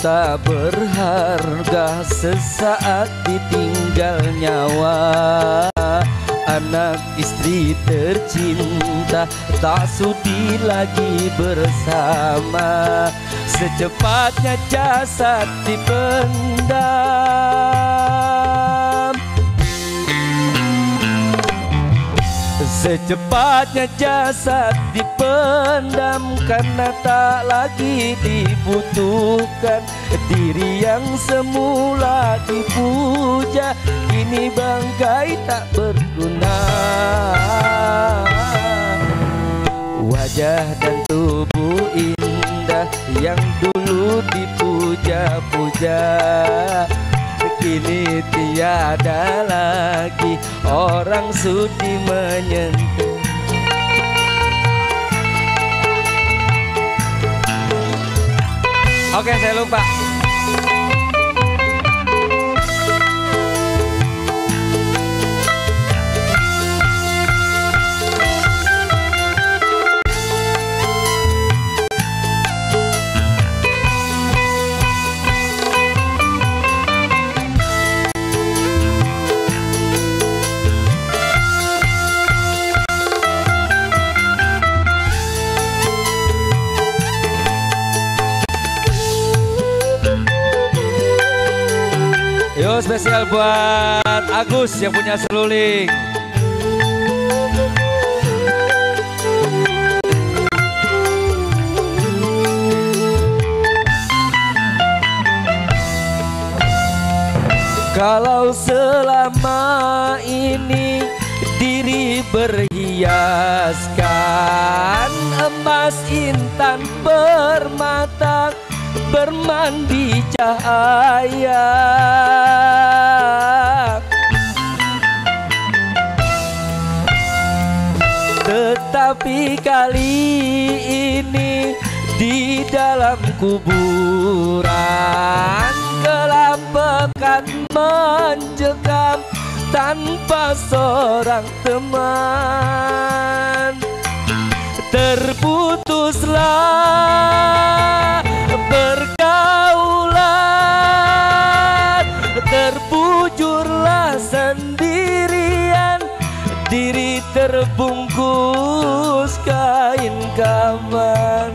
tak berharga sesaat ditinggal nyawa. Anak istri tercinta tak sudi lagi bersama. Secepatnya jasad dipendam, secepatnya jasad dipendam, karena tak lagi dibutuhkan. Diri yang semula dipuja kini bangkai tak berguna. Wajah dan tubuh indah yang dulu dipuja-puja kini tiada lagi orang sudi menyentuh. Oke, saya lupa. Yo, spesial buat Agus yang punya seruling. Kalau selama ini diri berhiaskan emas, intan, permata, bermandi cahaya, tetapi kali ini di dalam kuburan gelap pekat mencekam tanpa seorang teman. Terputuslah pergaulan, terbujurlah sendirian, diri terbungkus kain kafan.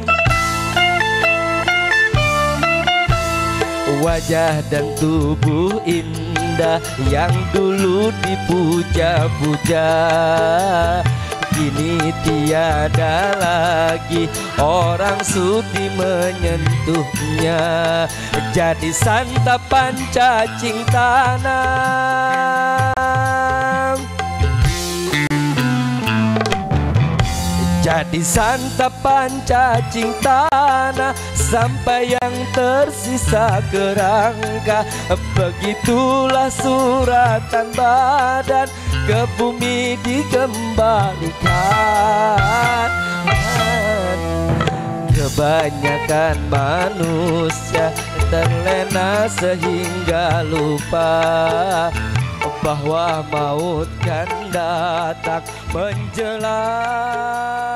Wajah dan tubuh indah yang dulu dipuja-puja kini tiada lagi orang sudi menyentuhnya. Jadi santapan cacing tanam, jadi santapan cacing tanah, sampai yang tersisa kerangka. Begitulah suratan badan ke bumi dikembalikan. Kebanyakan manusia terlena sehingga lupa bahwa maut kan datang menjelang.